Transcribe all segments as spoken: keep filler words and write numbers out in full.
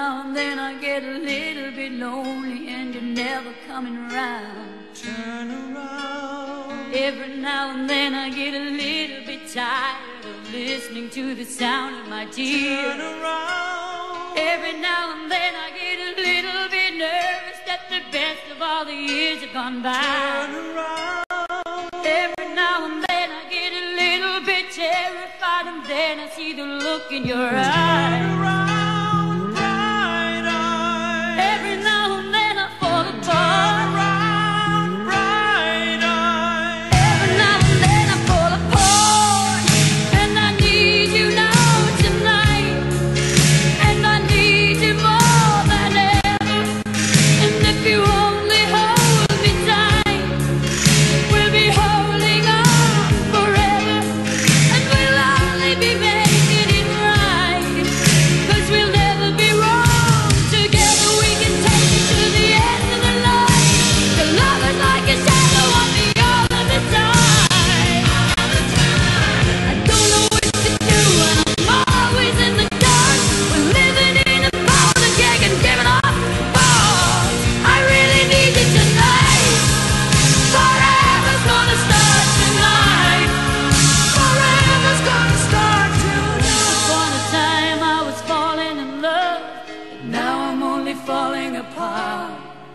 now and then I get a little bit lonely and you're never coming around. Turn around. Every now and then I get a little bit tired of listening to the sound of my tears. Turn around. Every now and then I get a little bit nervous that the best of all the years have gone by. Turn around. Every now and then I get a little bit terrified, and then I see the look in your eyes. Turn around, bright eyes. Every now and then I fall Turn apart. around, bright eyes. Every now and then I fall apart, and I need you now tonight, and I need you more than ever. And if you only hold me tight, we'll be holding on forever, and we'll only be making it right, 'cause we'll never be wrong. Together we can take it to the end of the line. Your love is like a shadow on me all of the time. I don't know what to do, and I'm always in the dark. We're living in a powder keg and giving up balls. I really need you tonight. Forever's gonna start tonight. Forever's gonna start tonight. Upon a time I was falling in love, but now I'm only falling apart.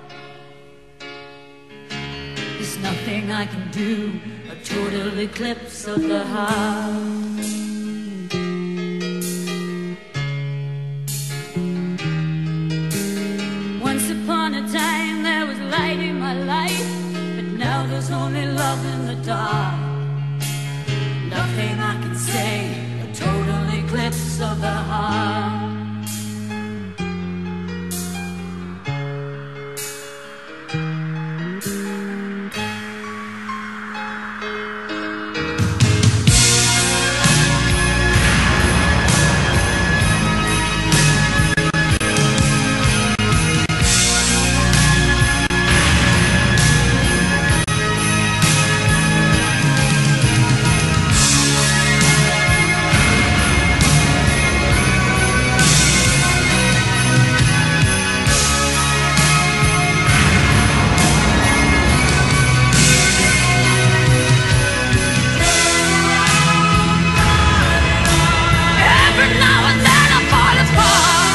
There's nothing I can do, a total eclipse of the heart. Once upon a time there was light in my life, but now there's only love in the dark. Nothing I can say, a total eclipse of the heart. Every now and then I fall apart.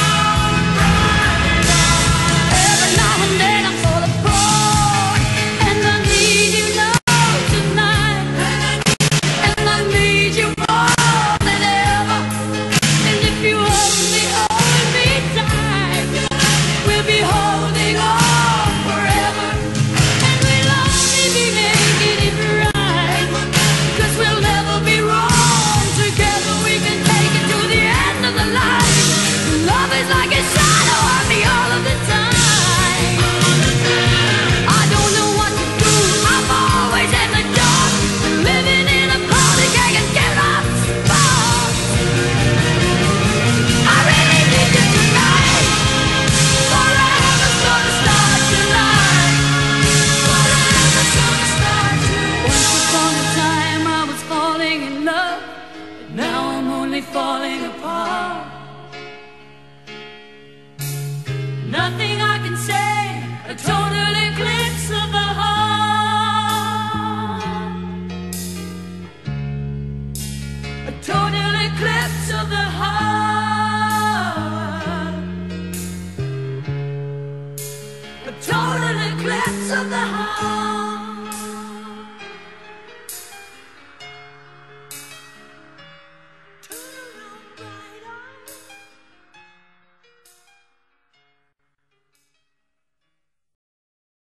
Every now and then I fall apart, and I need you now tonight, and I need you more than ever. And if you only hold me tight, we'll be holding on forever, and we'll only be making it right, 'cause we'll never be wrong. Together we can take it to the end of the line. Love is like a shadow on me all of the time. I don't know what to do, I'm always in the dark, living in a powder keg and giving up sparks. I really need you tonight. Forever's gonna start tonight. Forever's gonna start tonight. Once upon a time I was falling in love, but now I'm only falling apart. Nothing I can say, a total eclipse of the heart. A total eclipse of the heart. A total eclipse of the heart.